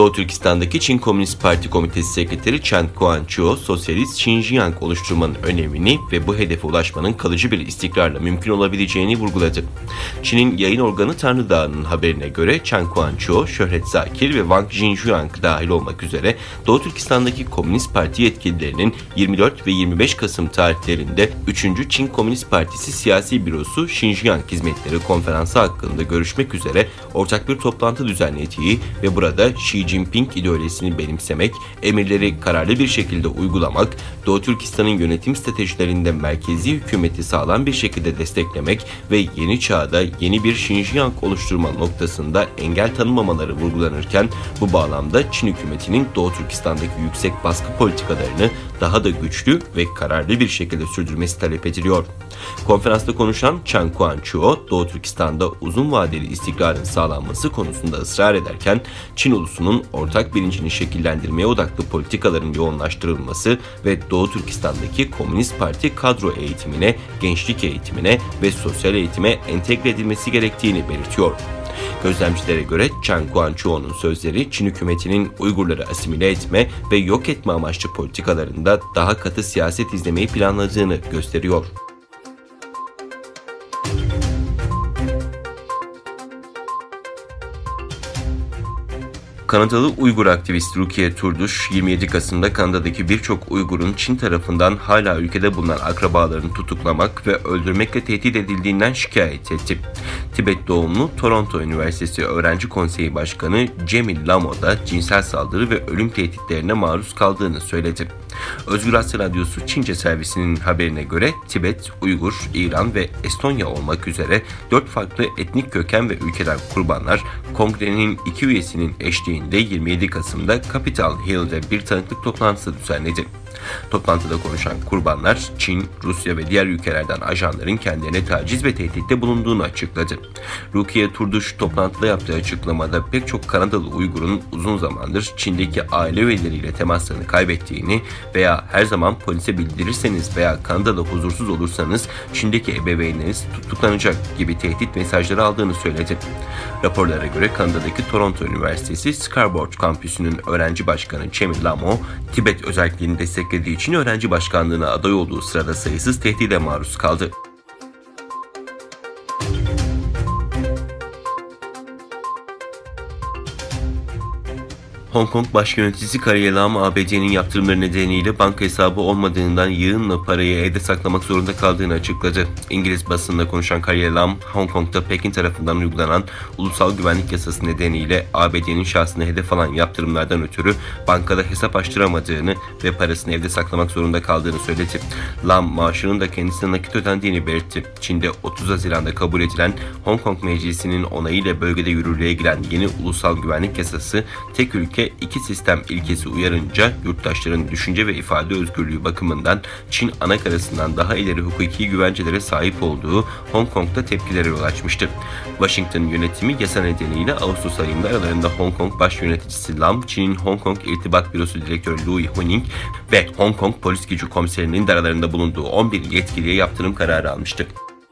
Doğu Türkistan'daki Çin Komünist Parti Komitesi Sekreteri Chen Quanqiu, sosyalist Xinjiang oluşturmanın önemini ve bu hedefe ulaşmanın kalıcı bir istikrarla mümkün olabileceğini vurguladı. Çin'in yayın organı Tanrı Dağı'nın haberine göre Chen Quanqiu, Şöhret Zakir ve Wang Jinjuang dahil olmak üzere Doğu Türkistan'daki Komünist Parti yetkililerinin 24 ve 25 Kasım tarihlerinde 3. Çin Komünist Partisi Siyasi Bürosu Xinjiang Hizmetleri Konferansı hakkında görüşmek üzere ortak bir toplantı düzenlediği ve burada Xi Jinping ideolojisini benimsemek, emirleri kararlı bir şekilde uygulamak, Doğu Türkistan'ın yönetim stratejilerinde merkezi hükümeti sağlam bir şekilde desteklemek ve yeni çağda yeni bir Xinjiang oluşturma noktasında engel tanımamaları vurgulanırken, bu bağlamda Çin hükümetinin Doğu Türkistan'daki yüksek baskı politikalarını daha da güçlü ve kararlı bir şekilde sürdürmesi talep ediliyor. Konferansta konuşan Chen Quanqiu, Doğu Türkistan'da uzun vadeli istikrarın sağlanması konusunda ısrar ederken, Çin ulusunun ortak bilincini şekillendirmeye odaklı politikaların yoğunlaştırılması ve Doğu Türkistan'daki Komünist Parti kadro eğitimine, gençlik eğitimine ve sosyal eğitime entegre edilmesi gerektiğini belirtiyor. Gözlemcilere göre Chen Quanqiu'nun sözleri Çin hükümetinin Uygurları asimile etme ve yok etme amaçlı politikalarında daha katı siyaset izlemeyi planladığını gösteriyor. Kanadalı Uygur aktivist Rukiye Turduş, 27 Kasım'da Kanada'daki birçok Uygur'un Çin tarafından hala ülkede bulunan akrabalarını tutuklamak ve öldürmekle tehdit edildiğinden şikayet etti. Tibet doğumlu Toronto Üniversitesi Öğrenci Konseyi Başkanı Cemil Lamo da cinsel saldırı ve ölüm tehditlerine maruz kaldığını söyledi. Özgür Asya Radyosu Çince servisinin haberine göre Tibet, Uygur, İran ve Estonya olmak üzere 4 farklı etnik köken ve ülkeden kurbanlar, kongrenin 2 üyesinin eşliğinde 27 Kasım'da Capitol Hill'de bir tanıklık toplantısı düzenledi. Toplantıda konuşan kurbanlar, Çin, Rusya ve diğer ülkelerden ajanların kendilerine taciz ve tehditte bulunduğunu açıkladı. Rukiye Turduş toplantıda yaptığı açıklamada pek çok Kanadalı Uygur'un uzun zamandır Çin'deki aile üyeleriyle temaslarını kaybettiğini veya her zaman polise bildirirseniz veya Kanada'da huzursuz olursanız Çin'deki ebeveynleriniz tutuklanacak gibi tehdit mesajları aldığını söyledi. Raporlara göre Kanada'daki Toronto Üniversitesi Scarborough kampüsünün öğrenci başkanı Cemil Lamo, Tibet özelliğini desteklediği için öğrenci başkanlığına aday olduğu sırada sayısız tehdide maruz kaldı. Hong Kong baş yöneticisi Carrie Lam, ABD'nin yaptırımları nedeniyle banka hesabı olmadığından yığınla parayı evde saklamak zorunda kaldığını açıkladı. İngiliz basınında konuşan Carrie Lam, Hong Kong'da Pekin tarafından uygulanan ulusal güvenlik yasası nedeniyle ABD'nin şahsına hedef alan yaptırımlardan ötürü bankada hesap açtıramadığını ve parasını evde saklamak zorunda kaldığını söyledi. Lam, maaşının da kendisine nakit ödendiğini belirtti. Çin'de 30 Haziran'da kabul edilen Hong Kong Meclisi'nin onayıyla bölgede yürürlüğe giren yeni ulusal güvenlik yasası, tek ülke iki sistem ilkesi uyarınca yurttaşların düşünce ve ifade özgürlüğü bakımından Çin anakarasından daha ileri hukuki güvencelere sahip olduğu Hong Kong'da tepkilere yol açmıştı. Washington yönetimi yasa nedeniyle Ağustos ayında aralarında Hong Kong baş yöneticisi Lam, Çin'in Hong Kong İrtibat Bürosu Direktörü Louis Huning ve Hong Kong Polis Gücü Komiserinin de aralarında bulunduğu 11 yetkiliye yaptırım kararı almıştı.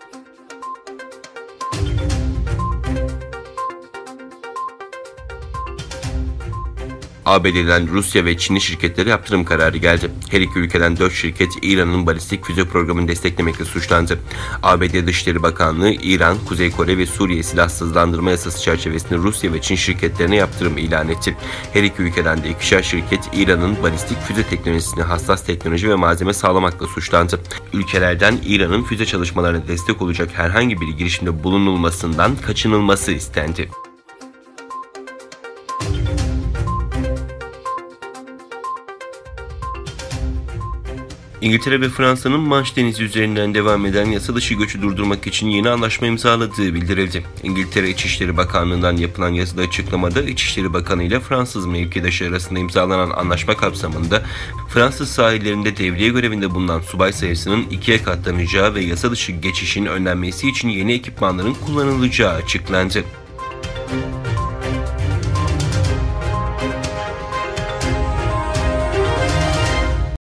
ABD'den Rusya ve Çinli şirketlere yaptırım kararı geldi. Her iki ülkeden 4 şirket İran'ın balistik füze programını desteklemekle suçlandı. ABD Dışişleri Bakanlığı, İran, Kuzey Kore ve Suriye silahsızlandırma yasası çerçevesinde Rusya ve Çin şirketlerine yaptırım ilan etti. Her iki ülkeden de ikişer şirket İran'ın balistik füze teknolojisine hassas teknoloji ve malzeme sağlamakla suçlandı. Ülkelerden İran'ın füze çalışmalarına destek olacak herhangi bir girişimde bulunulmasından kaçınılması istendi. İngiltere ve Fransa'nın Manş Denizi üzerinden devam eden yasa dışı göçü durdurmak için yeni anlaşma imzaladığı bildirildi. İngiltere İçişleri Bakanlığı'ndan yapılan yazılı açıklamada İçişleri Bakanı ile Fransız mevkidaşı arasında imzalanan anlaşma kapsamında Fransız sahillerinde devriye görevinde bulunan subay sayısının 2'ye katlanacağı ve yasa dışı geçişin önlenmesi için yeni ekipmanların kullanılacağı açıklandı.